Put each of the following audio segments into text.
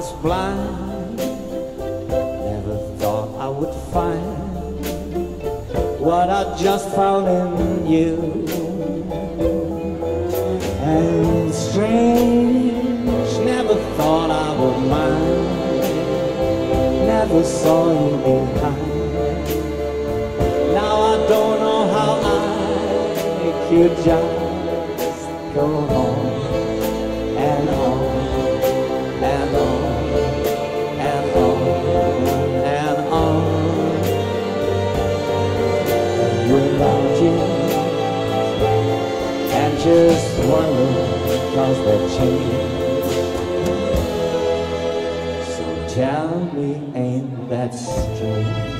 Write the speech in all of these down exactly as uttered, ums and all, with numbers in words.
was blind, never thought I would find what I just found in you. And strange, never thought I would mind, never saw you behind. Now I don't know how I could just go on and on and on and on and on without you, and just wonder cause that change. So tell me, ain't that strange?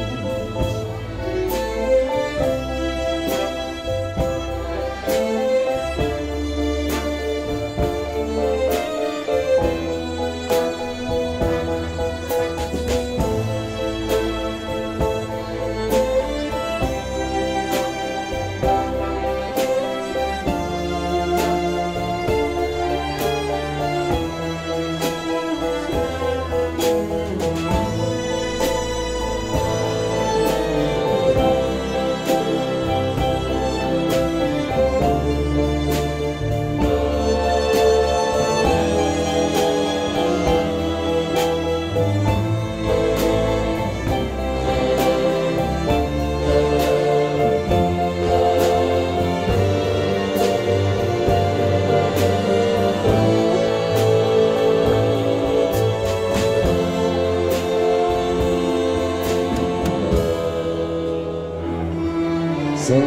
So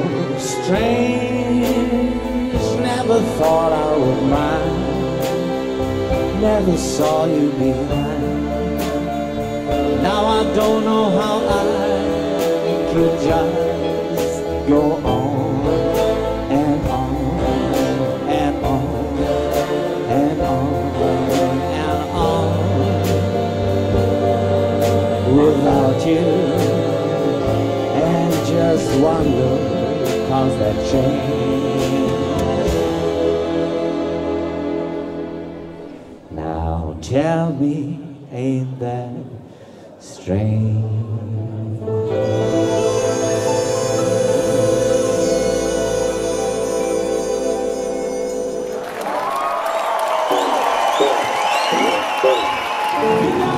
strange, never thought I would mind, never saw you behind. Now I don't know how I could just go on and on and on and on and on without you, and just wonder cause that change. Now tell me, ain't that strange? Yeah.